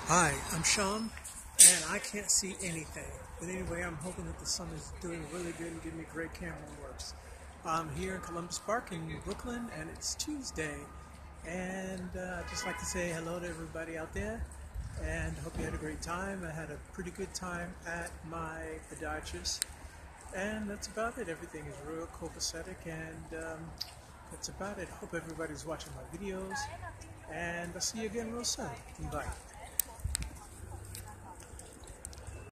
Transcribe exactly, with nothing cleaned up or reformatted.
Hi, I'm Sean, and I can't see anything. But anyway, I'm hoping that the sun is doing really good and giving me great camera works. I'm here in Columbus Park in Brooklyn, and it's Tuesday. And uh, I'd just like to say hello to everybody out there, and hope you had a great time. I had a pretty good time at my podiatrist, and that's about it. Everything is real copacetic, and um, that's about it. Hope everybody's watching my videos, and I'll see you again real soon. Bye.